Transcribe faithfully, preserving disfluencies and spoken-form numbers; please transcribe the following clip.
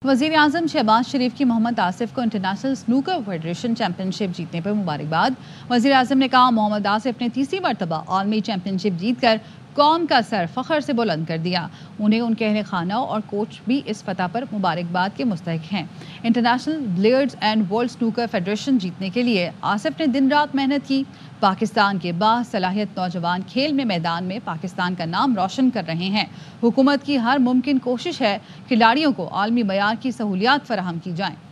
वज़ीर आज़म शहबाज शरीफ की मोहम्मद आसिफ को इंटरनेशनल स्नूकर फेडरेशन चैंपियनशिप जीतने पर मुबारकबाद। वज़ीर आज़म ने कहा, मोहम्मद आसिफ ने तीसरी मरतबा आलमी चैंपियनशिप जीतकर कौम का सर फख्र से बुलंद कर दिया। उन्हें, उनके अहले खाना और कोच भी इस फतह पर मुबारकबाद के मुस्तहिक हैं। International billiards and world snooker federation जीतने के लिए आसिफ ने दिन रात मेहनत की। पाकिस्तान के बासलाहियत नौजवान खेल में मैदान में पाकिस्तान का नाम रोशन कर रहे हैं। हुकूमत की हर मुमकिन कोशिश है खिलाड़ियों को आलमी मयार की सहूलियात फराहम की जाएं।